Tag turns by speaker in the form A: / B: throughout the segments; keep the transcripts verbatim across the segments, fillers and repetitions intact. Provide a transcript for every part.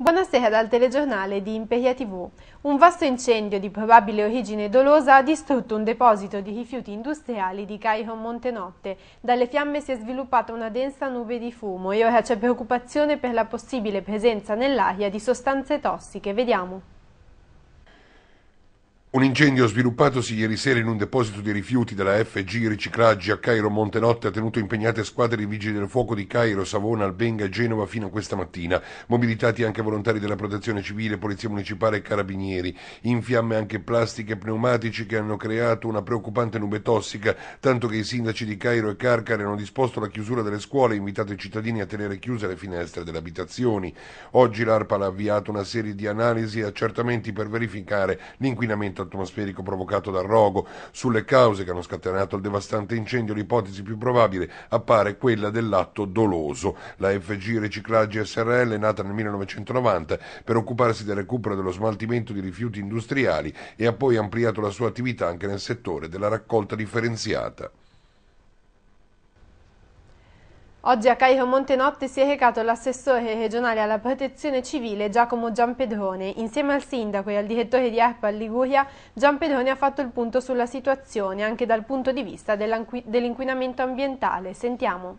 A: Buonasera dal telegiornale di Imperia tivù. Un vasto incendio di probabile origine dolosa ha distrutto un deposito di rifiuti industriali di Cairo Montenotte. Dalle fiamme si è sviluppata una densa nube di fumo e ora c'è preoccupazione per la possibile presenza nell'aria di sostanze tossiche. Vediamo.
B: Un incendio sviluppatosi ieri sera in un deposito di rifiuti della F G Riciclaggi a Cairo Montenotte ha tenuto impegnate squadre di vigili del fuoco di Cairo, Savona, Albenga e Genova fino a questa mattina. Mobilitati anche volontari della Protezione Civile, Polizia Municipale e Carabinieri. In fiamme anche plastiche e pneumatici che hanno creato una preoccupante nube tossica, tanto che i sindaci di Cairo e Carcare hanno disposto la chiusura delle scuole e invitato i cittadini a tenere chiuse le finestre delle abitazioni. Oggi l'ARPAL ha avviato una serie di analisi e accertamenti per verificare l'inquinamento atmosferico provocato dal rogo. Sulle cause che hanno scatenato il devastante incendio l'ipotesi più probabile appare quella dell'atto doloso. La F G Riciclaggi S R L è nata nel millenovecentonovanta per occuparsi del recupero e dello smaltimento di rifiuti industriali e ha poi ampliato la sua attività anche nel settore della raccolta differenziata.
A: Oggi a Cairo Montenotte si è recato l'assessore regionale alla protezione civile Giacomo Giampedrone. Insieme al sindaco e al direttore di ARPAL Liguria, Giampedrone ha fatto il punto sulla situazione anche dal punto di vista dell'inquinamento ambientale. Sentiamo.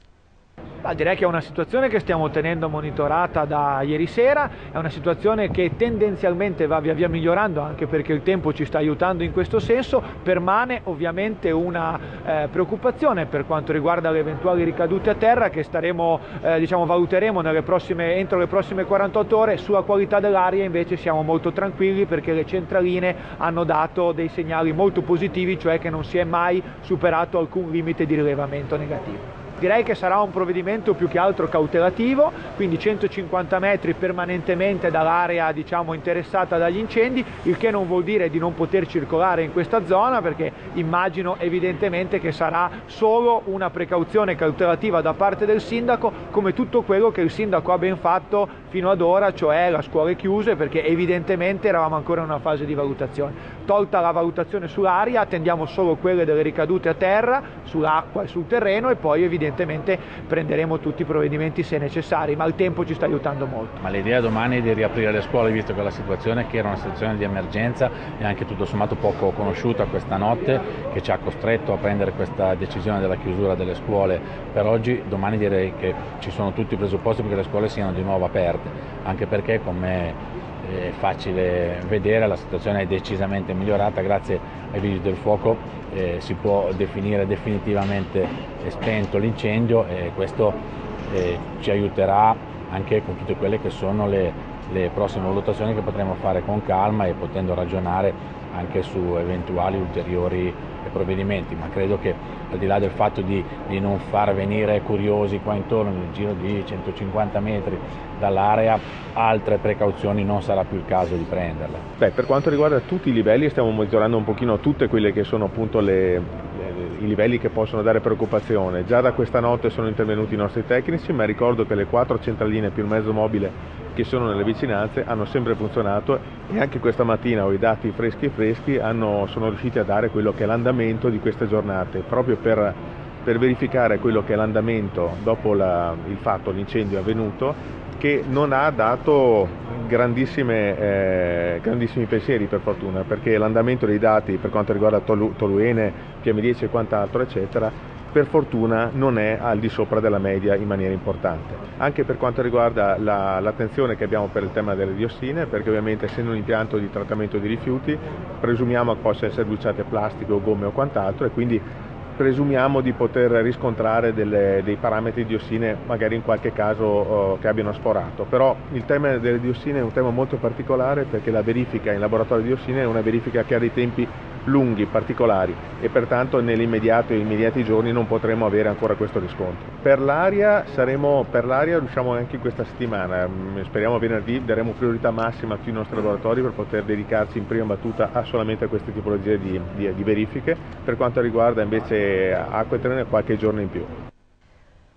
C: Ah, direi che è una situazione che stiamo tenendo monitorata da ieri sera, è una situazione che tendenzialmente va via via migliorando anche perché il tempo ci sta aiutando in questo senso. Permane ovviamente una eh, preoccupazione per quanto riguarda le eventuali ricadute a terra che staremo, eh, diciamo, valuteremo nelle prossime, entro le prossime quarantotto ore. Sulla qualità dell'aria invece siamo molto tranquilli perché le centraline hanno dato dei segnali molto positivi, cioè che non si è mai superato alcun limite di rilevamento negativo. Direi che sarà un provvedimento più che altro cautelativo, quindi centocinquanta metri permanentemente dall'area, diciamo, interessata dagli incendi, il che non vuol dire di non poter circolare in questa zona, perché immagino evidentemente che sarà solo una precauzione cautelativa da parte del sindaco, come tutto quello che il sindaco ha ben fatto fino ad ora, cioè le scuole chiuse, perché evidentemente eravamo ancora in una fase di valutazione. Tolta la valutazione sull'aria, attendiamo solo quelle delle ricadute a terra, sull'acqua e sul terreno, e poi evidentemente Evidentemente prenderemo tutti i provvedimenti se necessari, ma il tempo ci sta aiutando molto.
D: Ma l'idea domani è di riaprire le scuole, visto che la situazione che era una situazione di emergenza e anche tutto sommato poco conosciuta questa notte, che ci ha costretto a prendere questa decisione della chiusura delle scuole per oggi. Domani direi che ci sono tutti i presupposti perché le scuole siano di nuovo aperte, anche perché, come è facile vedere, la situazione è decisamente migliorata grazie ai vigili del fuoco. Eh, si può definire definitivamente spento l'incendio e questo eh, ci aiuterà anche con tutte quelle che sono le, le prossime valutazioni che potremo fare con calma e potendo ragionare anche su eventuali ulteriori provvedimenti, ma credo che al di là del fatto di, di non far venire curiosi qua intorno nel giro di centocinquanta metri dall'area, altre precauzioni non sarà più il caso di prenderle.
E: Beh, per quanto riguarda tutti i livelli stiamo monitorando un pochino tutte quelle che sono appunto le, le, i livelli che possono dare preoccupazione. Già da questa notte sono intervenuti i nostri tecnici, ma ricordo che le quattro centraline più il mezzo mobile che sono nelle vicinanze hanno sempre funzionato e anche questa mattina ho i dati freschi freschi hanno, sono riusciti a dare quello che è l'andamento di queste giornate, proprio per, per verificare quello che è l'andamento dopo la, il fatto, l'incendio avvenuto, che non ha dato grandissime, eh, grandissimi pensieri per fortuna, perché l'andamento dei dati per quanto riguarda Tolu, Toluene, P M dieci e quant'altro eccetera, per fortuna non è al di sopra della media in maniera importante. Anche per quanto riguarda la, l'attenzione che abbiamo per il tema delle diossine, perché ovviamente essendo un impianto di trattamento di rifiuti presumiamo che possa essere bruciate plastiche o gomme o quant'altro e quindi presumiamo di poter riscontrare delle, dei parametri di diossine magari in qualche caso oh, che abbiano sforato, però il tema delle diossine è un tema molto particolare perché la verifica in laboratorio di diossine è una verifica che ha dei tempi lunghi, particolari e pertanto nell'immediato e immediati giorni non potremo avere ancora questo riscontro. Per l'aria saremo, per l'aria riusciamo anche in questa settimana, speriamo venerdì daremo priorità massima a tutti i nostri laboratori per poter dedicarci in prima battuta a solamente a queste tipologie di, di, di verifiche. Per quanto riguarda invece acqua e terreno qualche giorno in più.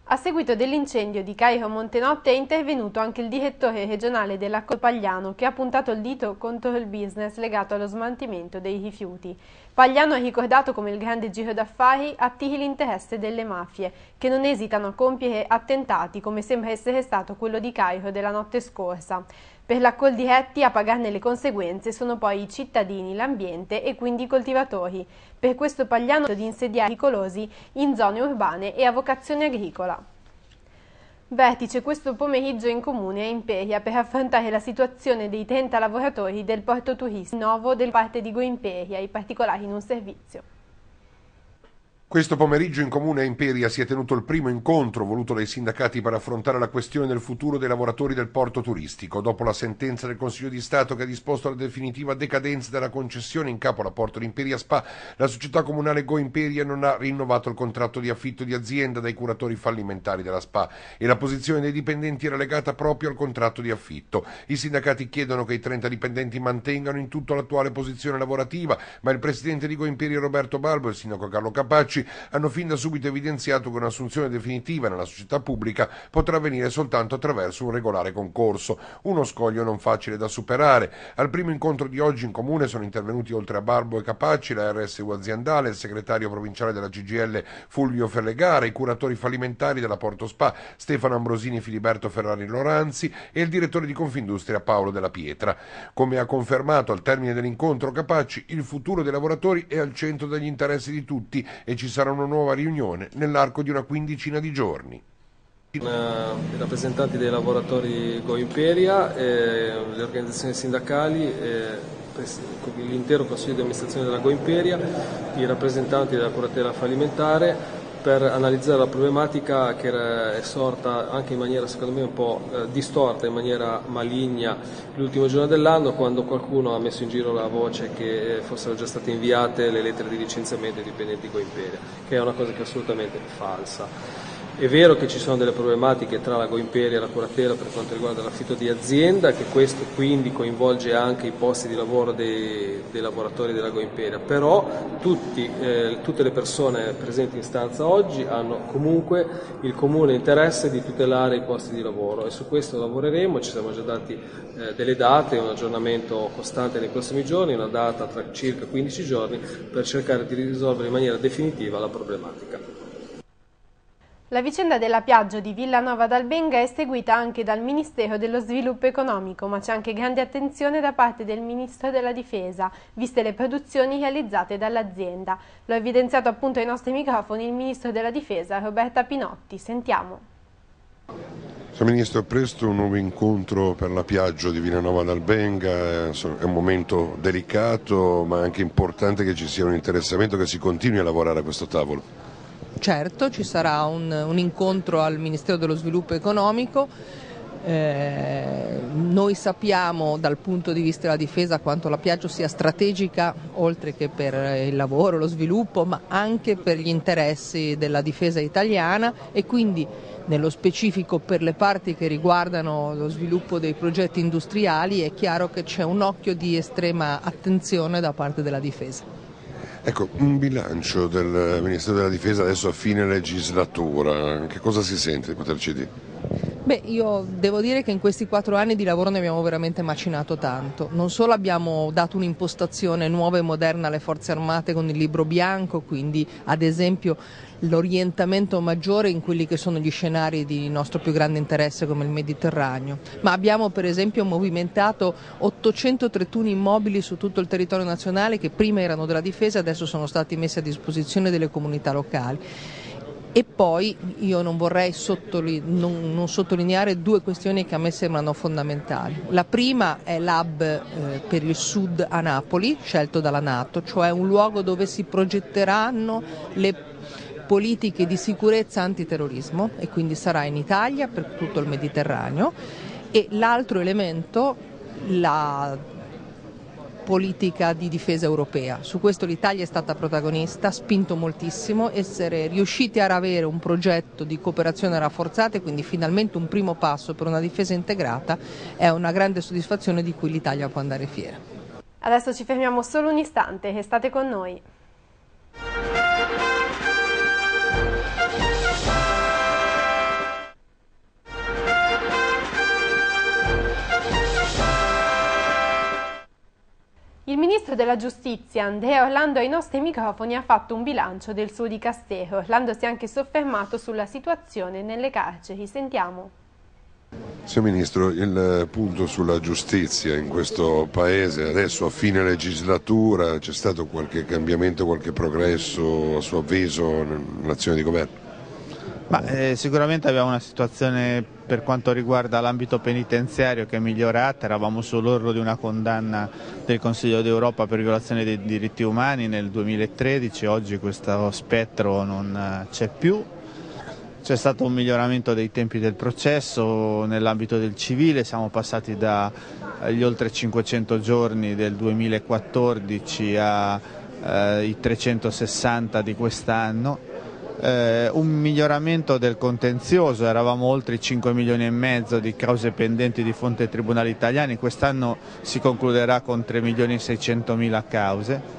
A: A seguito dell'incendio di Cairo Montenotte è intervenuto anche il direttore regionale dell'Accordo Pagliano, che ha puntato il dito contro il business legato allo smaltimento dei rifiuti. Pagliano ha ricordato come il grande giro d'affari attiri l'interesse delle mafie, che non esitano a compiere attentati come sembra essere stato quello di Cairo della notte scorsa. Per la Coldiretti a pagarne le conseguenze sono poi i cittadini, l'ambiente e quindi i coltivatori. Per questo Pagliano di insediare pericolosi in zone urbane e a vocazione agricola. Vertice questo pomeriggio in comune a Imperia per affrontare la situazione dei trenta lavoratori del porto turistico nuovo del parte di Go Imperia, i particolari in un servizio.
B: Questo pomeriggio in comune a Imperia si è tenuto il primo incontro voluto dai sindacati per affrontare la questione del futuro dei lavoratori del porto turistico, dopo la sentenza del Consiglio di Stato che ha disposto la definitiva decadenza della concessione in capo alla Porto di Imperia Spa. La società comunale Go Imperia non ha rinnovato il contratto di affitto di azienda dai curatori fallimentari della Spa e la posizione dei dipendenti era legata proprio al contratto di affitto. I sindacati chiedono che i trenta dipendenti mantengano in tutto l'attuale posizione lavorativa, ma il presidente di Go Imperia Roberto Balbo e il sindaco Carlo Capacci hanno fin da subito evidenziato che un'assunzione definitiva nella società pubblica potrà avvenire soltanto attraverso un regolare concorso, uno scoglio non facile da superare. Al primo incontro di oggi in comune sono intervenuti oltre a Balbo e Capacci la R S U aziendale, il segretario provinciale della C G I L Fulvio Ferlegara, i curatori fallimentari della Porto Spa Stefano Ambrosini Filiberto Ferrari Loranzi e il direttore di Confindustria Paolo Della Pietra. Come ha confermato al termine dell'incontro Capacci, il futuro dei lavoratori è al centro degli interessi di tutti e ci sarà una nuova riunione nell'arco di una quindicina di giorni.
F: I rappresentanti dei lavoratori Go Imperia, eh, le organizzazioni sindacali, eh, l'intero consiglio di amministrazione della Go Imperia, i rappresentanti della curatela fallimentare, per analizzare la problematica che è sorta anche in maniera secondo me un po' eh, distorta, in maniera maligna l'ultimo giorno dell'anno, quando qualcuno ha messo in giro la voce che fossero già state inviate le lettere di licenziamento ai dipendenti Go Imperia, che è una cosa che è assolutamente falsa. È vero che ci sono delle problematiche tra la Go Imperia e la curatela per quanto riguarda l'affitto di azienda, che questo quindi coinvolge anche i posti di lavoro dei, dei lavoratori della Go Imperia, però tutti, eh, tutte le persone presenti in stanza oggi hanno comunque il comune interesse di tutelare i posti di lavoro e su questo lavoreremo. Ci siamo già dati eh, delle date, un aggiornamento costante nei prossimi giorni, una data tra circa quindici giorni per cercare di risolvere in maniera definitiva la problematica.
A: La vicenda della Piaggio di Villanova d'Albenga è seguita anche dal Ministero dello Sviluppo Economico, ma c'è anche grande attenzione da parte del Ministro della Difesa, viste le produzioni realizzate dall'azienda. Lo ha evidenziato appunto ai nostri microfoni il Ministro della Difesa, Roberta Pinotti. Sentiamo.
B: Signor Ministro, presto un nuovo incontro per la Piaggio di Villanova d'Albenga, è un momento delicato ma anche importante che ci sia un interessamento, che si continui a lavorare a questo tavolo.
G: Certo, ci sarà un, un incontro al Ministero dello Sviluppo Economico, eh, noi sappiamo dal punto di vista della difesa quanto la Piaggio sia strategica, oltre che per il lavoro, lo sviluppo, ma anche per gli interessi della difesa italiana e quindi nello specifico per le parti che riguardano lo sviluppo dei progetti industriali è chiaro che c'è un occhio di estrema attenzione da parte della difesa.
B: Ecco, un bilancio del Ministero della Difesa adesso a fine legislatura, che cosa si sente di poterci dire?
G: Beh, io devo dire che in questi quattro anni di lavoro ne abbiamo veramente macinato tanto. Non solo abbiamo dato un'impostazione nuova e moderna alle forze armate con il libro bianco, quindi ad esempio l'orientamento maggiore in quelli che sono gli scenari di nostro più grande interesse come il Mediterraneo, ma abbiamo per esempio movimentato ottocentotrentuno immobili su tutto il territorio nazionale che prima erano della difesa e adesso sono stati messi a disposizione delle comunità locali. E poi io non vorrei sottoli- non, non sottolineare due questioni che a me sembrano fondamentali. La prima è l'hub eh, per il sud a Napoli, scelto dalla NATO, cioè un luogo dove si progetteranno le politiche di sicurezza antiterrorismo e quindi sarà in Italia per tutto il Mediterraneo. E l'altro elemento, la politica di difesa europea. Su questo l'Italia è stata protagonista, ha spinto moltissimo, essere riusciti a avere un progetto di cooperazione rafforzata e quindi finalmente un primo passo per una difesa integrata è una grande soddisfazione di cui l'Italia può andare fiera.
A: Adesso ci fermiamo solo un istante, restate con noi. Il ministro della Giustizia, Andrea Orlando, ai nostri microfoni ha fatto un bilancio del suo dicastero. Orlando si è anche soffermato sulla situazione nelle carceri. Sentiamo.
B: Signor Ministro, il punto sulla giustizia in questo Paese, adesso a fine legislatura, c'è stato qualche cambiamento, qualche progresso a suo avviso nell'azione di governo?
H: Ma, eh, sicuramente abbiamo una situazione per quanto riguarda l'ambito penitenziario che è migliorata, eravamo sull'orlo di una condanna del Consiglio d'Europa per violazione dei diritti umani nel duemilatredici, oggi questo spettro non c'è più. C'è stato un miglioramento dei tempi del processo nell'ambito del civile, siamo passati dagli oltre cinquecento giorni del duemilaquattordici ai eh, trecentosessanta di quest'anno. Eh, un miglioramento del contenzioso, eravamo oltre i cinque milioni e mezzo di cause pendenti di fronte ai tribunali italiani, quest'anno si concluderà con tre milioni e seicentomila cause.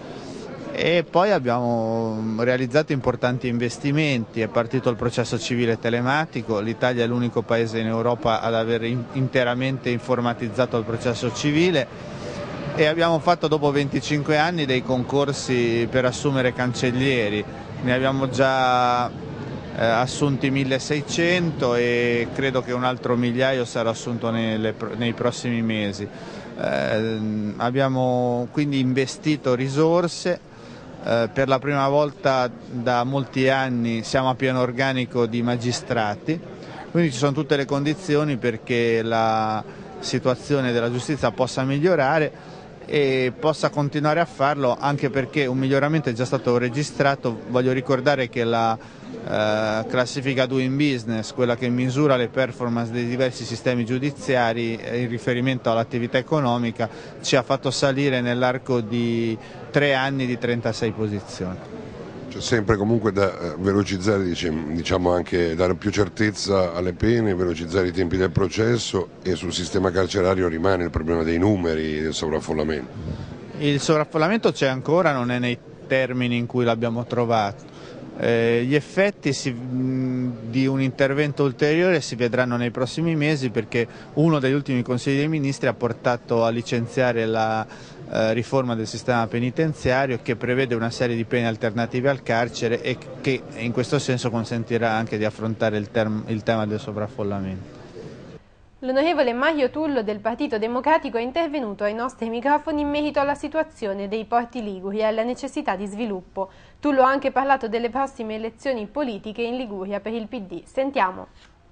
H: E poi abbiamo realizzato importanti investimenti, è partito il processo civile telematico, l'Italia è l'unico paese in Europa ad aver interamente informatizzato il processo civile e abbiamo fatto dopo venticinque anni dei concorsi per assumere cancellieri, ne abbiamo già eh, assunti milleseicento e credo che un altro migliaio sarà assunto nelle, nei prossimi mesi. Eh, abbiamo quindi investito risorse. Eh, per la prima volta da molti anni siamo a pieno organico di magistrati, quindi ci sono tutte le condizioni perché la situazione della giustizia possa migliorare e possa continuare a farlo, anche perché un miglioramento è già stato registrato. Voglio ricordare che la eh, classifica Doing Business, quella che misura le performance dei diversi sistemi giudiziari in riferimento all'attività economica, ci ha fatto salire nell'arco di tre anni di trentasei posizioni.
B: C'è sempre comunque da velocizzare, diciamo anche dare più certezza alle pene, velocizzare i tempi del processo, e sul sistema carcerario rimane il problema dei numeri, del sovraffollamento. Il
H: sovraffollamento c'è ancora, non è nei termini in cui l'abbiamo trovato. Eh, gli effetti si, mh, di un intervento ulteriore si vedranno nei prossimi mesi, perché uno degli ultimi Consigli dei Ministri ha portato a licenziare la eh, riforma del sistema penitenziario, che prevede una serie di pene alternative al carcere e che in questo senso consentirà anche di affrontare il, il tema del sovraffollamento.
A: L'onorevole Mario Tullo del Partito Democratico è intervenuto ai nostri microfoni in merito alla situazione dei porti liguri e alla necessità di sviluppo. Tullo ha anche parlato delle prossime elezioni politiche in Liguria per il P D. Sentiamo.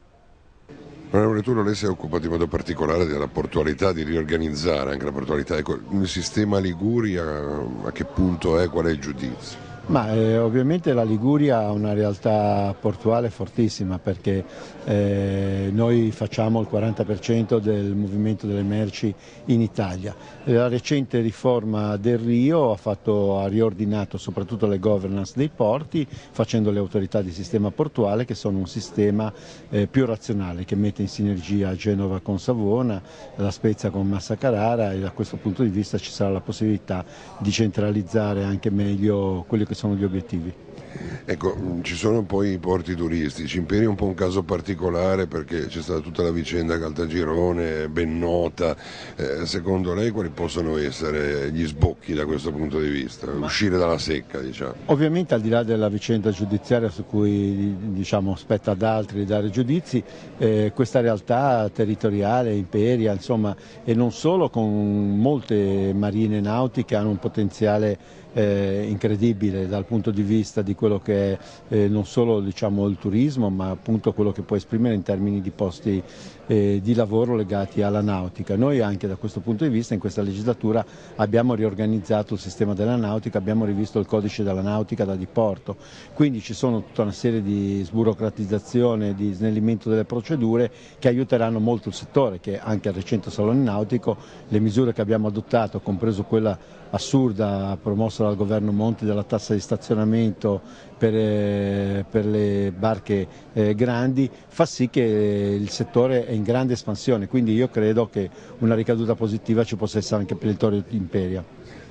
B: Onorevole Tullo, lei si è occupato in modo particolare della portualità, di riorganizzare anche la portualità. Ecco, il sistema Liguria a che punto è, qual è il giudizio?
I: Ma eh, ovviamente la Liguria ha una realtà portuale fortissima, perché eh, noi facciamo il quaranta per cento del movimento delle merci in Italia. La recente riforma del Rio ha, fatto, ha riordinato soprattutto le governance dei porti, facendo le autorità di sistema portuale, che sono un sistema eh, più razionale, che mette in sinergia Genova con Savona, la Spezia con Massa Carrara, e da questo punto di vista ci sarà la possibilità di centralizzare anche meglio quelli che sono gli obiettivi.
B: Ecco, ci sono poi i porti turistici. Imperia è un po' un caso particolare, perché c'è stata tutta la vicenda Caltagirone, ben nota. Eh, secondo lei quali possono essere gli sbocchi da questo punto di vista? Uscire dalla secca, diciamo.
I: Ovviamente, al di là della vicenda giudiziaria su cui, diciamo, spetta ad altri dare giudizi, eh, questa realtà territoriale, Imperia, insomma, e non solo, con molte marine nautiche, hanno un potenziale Eh, incredibile dal punto di vista di quello che è eh, non solo, diciamo, il turismo, ma appunto quello che può esprimere in termini di posti eh, di lavoro legati alla nautica. Noi anche da questo punto di vista in questa legislatura abbiamo riorganizzato il sistema della nautica, abbiamo rivisto il codice della nautica da diporto, quindi ci sono tutta una serie di sburocratizzazione, di snellimento delle procedure che aiuteranno molto il settore, che anche al recente Salone Nautico le misure che abbiamo adottato, compreso quella assurda promossa dal governo Monti della tassa di stazionamento per, eh, per le barche eh, grandi, fa sì che il settore è in grande espansione, quindi io credo che una ricaduta positiva ci possa essere anche per il territorio di Imperia.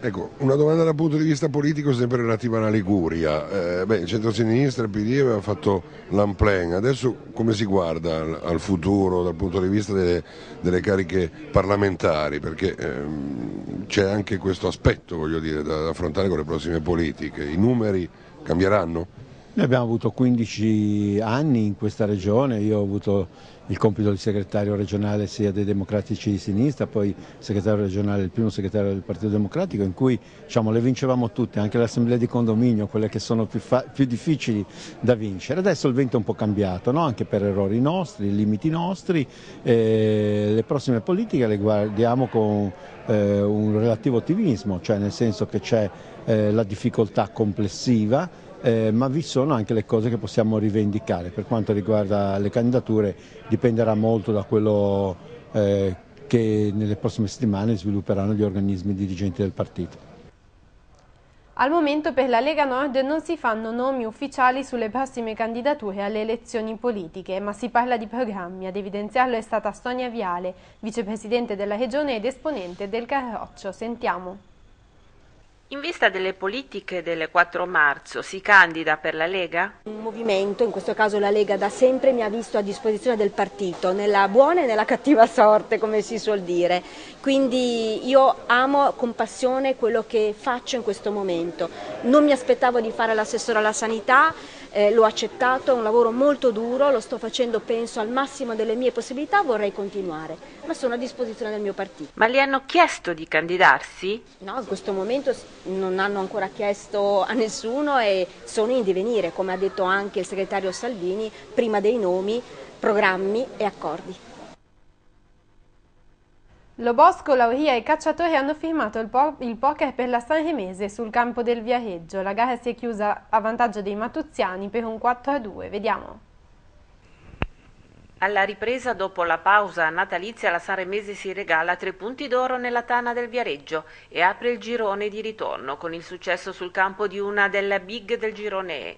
B: Ecco, una domanda dal punto di vista politico sempre relativa alla Liguria. Eh, beh, il centro-sinistra, il P D aveva fatto l'Amplen, adesso come si guarda al, al futuro dal punto di vista delle, delle cariche parlamentari? Perché ehm, c'è anche questo aspetto, voglio dire, da, da affrontare con le prossime politiche. I numeri cambieranno?
I: Noi abbiamo avuto quindici anni in questa regione, io ho avuto il compito di segretario regionale sia dei Democratici di Sinistra, poi segretario regionale, il primo segretario del Partito Democratico, in cui diciamo, le vincevamo tutte, anche le assemblee di condominio, quelle che sono più, più difficili da vincere. Adesso il vento è un po' cambiato, no? Anche per errori nostri, limiti nostri, eh, le prossime politiche le guardiamo con eh, un relativo ottimismo, cioè nel senso che c'è eh, la difficoltà complessiva, Eh, ma vi sono anche le cose che possiamo rivendicare. Per quanto riguarda le candidature dipenderà molto da quello eh, che nelle prossime settimane svilupperanno gli organismi dirigenti del partito.
A: Al momento per la Lega Nord non si fanno nomi ufficiali sulle prossime candidature alle elezioni politiche, ma si parla di programmi. Ad evidenziarlo è stata Sonia Viale, vicepresidente della regione ed esponente del Carroccio. Sentiamo.
J: In vista delle politiche del quattro marzo si candida per la Lega?
K: Un movimento, in questo caso la Lega, da sempre mi ha visto a disposizione del partito, nella buona e nella cattiva sorte, come si suol dire. Quindi io amo con passione quello che faccio in questo momento. Non mi aspettavo di fare l'assessore alla sanità, eh, l'ho accettato, è un lavoro molto duro, lo sto facendo penso al massimo delle mie possibilità, vorrei continuare, ma sono a disposizione del mio partito.
J: Ma le hanno chiesto di candidarsi?
K: No, in questo momento non hanno ancora chiesto a nessuno e sono in divenire, come ha detto anche il segretario Salvini, prima dei nomi, programmi e accordi.
A: Lobosco, Lauria e Cacciatore hanno firmato il, po il poker per la Sanremese sul campo del Viareggio. La gara si è chiusa a vantaggio dei matuziani per un quattro a due. Vediamo.
J: Alla ripresa dopo la pausa natalizia la Sanremese si regala tre punti d'oro nella tana del Viareggio e apre il girone di ritorno con il successo sul campo di una delle big del girone E.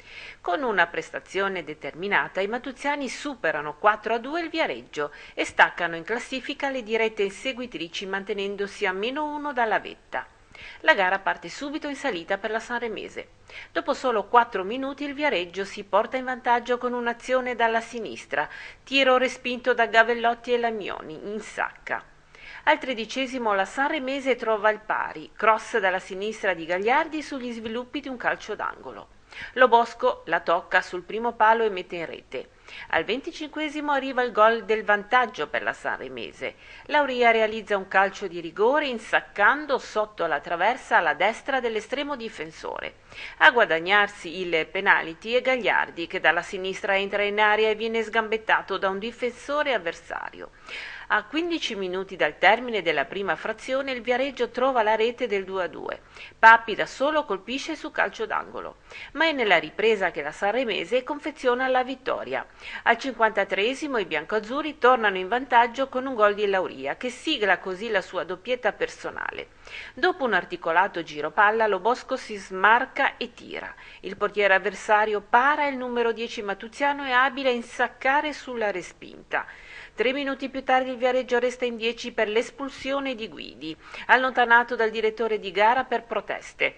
J: Con una prestazione determinata i matuziani superano quattro a due il Viareggio e staccano in classifica le dirette inseguitrici mantenendosi a meno uno dalla vetta. La gara parte subito in salita per la Sanremese. Dopo solo quattro minuti il Viareggio si porta in vantaggio con un'azione dalla sinistra, tiro respinto da Gavellotti e Lamioni, in sacca. Al tredicesimo la Sanremese trova il pari, cross dalla sinistra di Gagliardi sugli sviluppi di un calcio d'angolo. Lobosco la tocca sul primo palo e mette in rete. Al venticinquesimo arriva il gol del vantaggio per la Sanremese. Lauria realizza un calcio di rigore insaccando sotto la traversa alla destra dell'estremo difensore. A guadagnarsi il penalty è Gagliardi che dalla sinistra entra in area e viene sgambettato da un difensore avversario. A quindici minuti dal termine della prima frazione il Viareggio trova la rete del due a due. Papi da solo colpisce su calcio d'angolo, ma è nella ripresa che la Sanremese confeziona la vittoria. Al cinquantatreesimo i biancoazzurri tornano in vantaggio con un gol di Lauria che sigla così la sua doppietta personale. Dopo un articolato giro palla Lobosco si smarca e tira. Il portiere avversario para e il numero dieci Matuziano è abile a insaccare sulla respinta. Tre minuti più tardi il Viareggio resta in dieci per l'espulsione di Guidi, allontanato dal direttore di gara per proteste.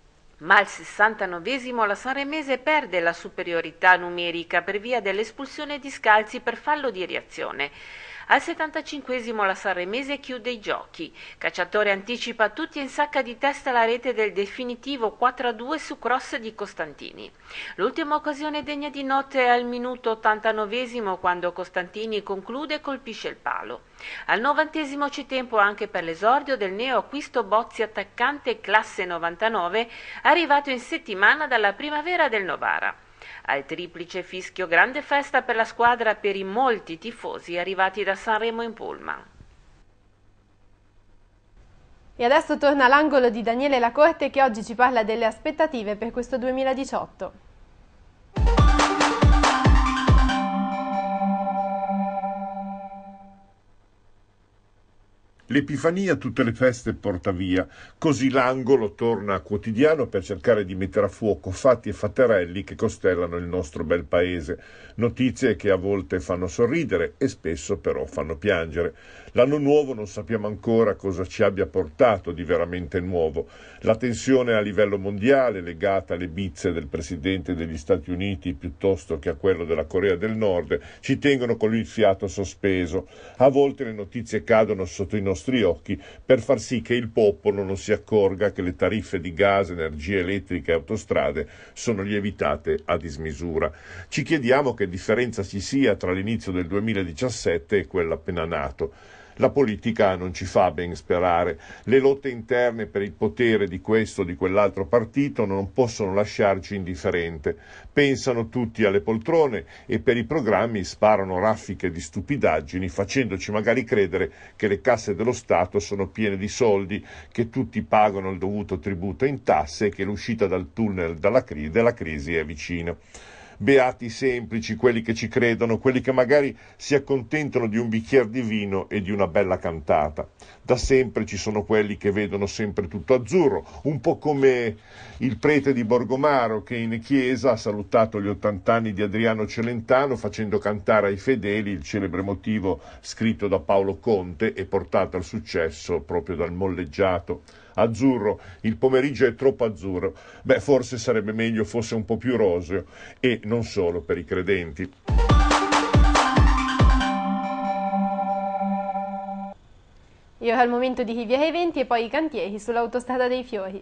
J: Ma al sessantanovesimo la Sanremese perde la superiorità numerica per via dell'espulsione di Scalzi per fallo di reazione. Al settantacinquesimo la Sanremese chiude i giochi. Cacciatore anticipa tutti e insacca di testa la rete del definitivo quattro a due su cross di Costantini. L'ultima occasione degna di notte è al minuto ottantanovesimo quando Costantini conclude e colpisce il palo. Al novantesimo c'è tempo anche per l'esordio del neoacquisto Bozzi, attaccante classe novantanove, arrivato in settimana dalla primavera del Novara. Al triplice fischio grande festa per la squadra per i molti tifosi arrivati da Sanremo in pullman.
A: E adesso torna l'angolo di Daniele Lacorte che oggi ci parla delle aspettative per questo duemiladiciotto.
L: L'Epifania tutte le feste porta via, così l'angolo torna a quotidiano per cercare di mettere a fuoco fatti e fatterelli che costellano il nostro bel paese, notizie che a volte fanno sorridere e spesso però fanno piangere. L'anno nuovo non sappiamo ancora cosa ci abbia portato di veramente nuovo. La tensione a livello mondiale legata alle bizze del Presidente degli Stati Uniti piuttosto che a quello della Corea del Nord ci tengono con il fiato sospeso. A volte le notizie cadono sotto i nostri occhi per far sì che il popolo non si accorga che le tariffe di gas, energia elettrica e autostrade sono lievitate a dismisura. Ci chiediamo che differenza ci sia tra l'inizio del duemiladiciassette e quello appena nato. La politica non ci fa ben sperare. Le lotte interne per il potere di questo o di quell'altro partito non possono lasciarci indifferente. Pensano tutti alle poltrone e per i programmi sparano raffiche di stupidaggini, facendoci magari credere che le casse dello Stato sono piene di soldi, che tutti pagano il dovuto tributo in tasse e che l'uscita dal tunnel dalla cri- della crisi è vicina. Beati semplici quelli che ci credono, quelli che magari si accontentano di un bicchiere di vino e di una bella cantata. Da sempre ci sono quelli che vedono sempre tutto azzurro, un po' come il prete di Borgomaro che in chiesa ha salutato gli ottant'anni di Adriano Celentano facendo cantare ai fedeli il celebre motivo scritto da Paolo Conte e portato al successo proprio dal molleggiato. Azzurro, il pomeriggio è troppo azzurro. Beh, forse sarebbe meglio fosse un po' più roseo, e non solo per i credenti.
A: E ora è il momento di chi via ai venti e poi i cantieri sull'autostrada dei Fiori.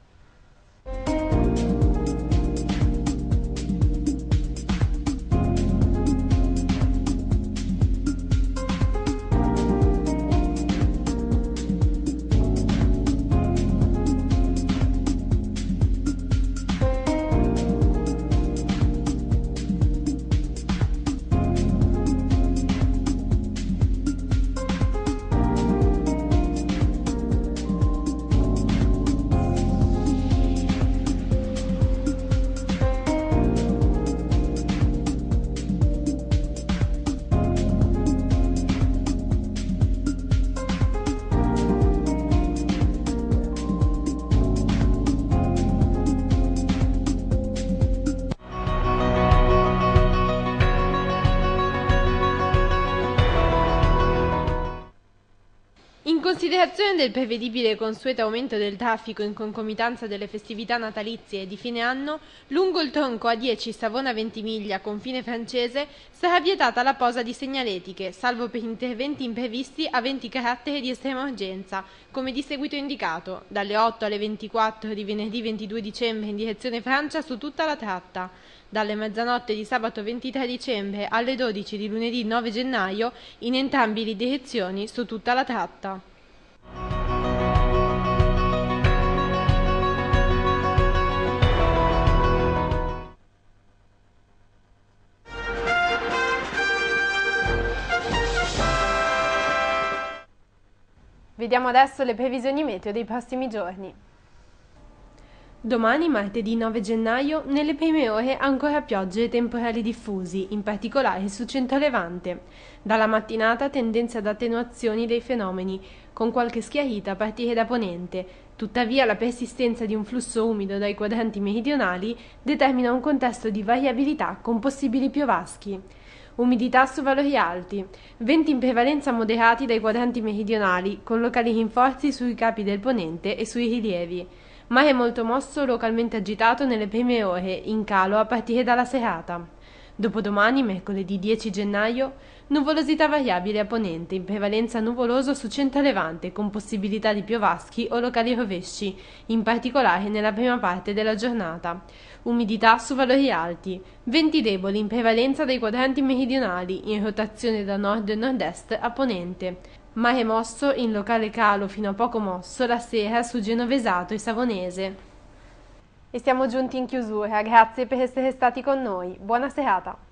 A: In considerazione del prevedibile consueto aumento del traffico in concomitanza delle festività natalizie e di fine anno, lungo il tronco A dieci Savona-Ventimiglia, confine francese, sarà vietata la posa di segnaletiche, salvo per interventi imprevisti aventi carattere di estrema urgenza, come di seguito indicato, dalle otto alle ventiquattro di venerdì ventidue dicembre in direzione Francia su tutta la tratta, dalle mezzanotte di sabato ventitré dicembre alle dodici di lunedì nove gennaio in entrambe le direzioni su tutta la tratta. Vediamo adesso le previsioni meteo dei prossimi giorni. Domani, martedì nove gennaio, nelle prime ore ancora piogge e temporali diffusi, in particolare su centro-levante. Dalla mattinata tendenza ad attenuazioni dei fenomeni, con qualche schiarita a partire da ponente. Tuttavia la persistenza di un flusso umido dai quadranti meridionali determina un contesto di variabilità con possibili piovaschi. Umidità su valori alti, venti in prevalenza moderati dai quadranti meridionali, con locali rinforzi sui capi del ponente e sui rilievi. Mare molto mosso, localmente agitato nelle prime ore, in calo a partire dalla serata. Dopodomani, mercoledì dieci gennaio, nuvolosità variabile a ponente, in prevalenza nuvoloso su centro-levante, con possibilità di piovaschi o locali rovesci, in particolare nella prima parte della giornata. Umidità su valori alti, venti deboli in prevalenza dai quadranti meridionali, in rotazione da nord e nord-est a ponente. Mare mosso in locale calo fino a poco mosso la sera su Genovesato e Savonese. E siamo giunti in chiusura, grazie per essere stati con noi, buona serata.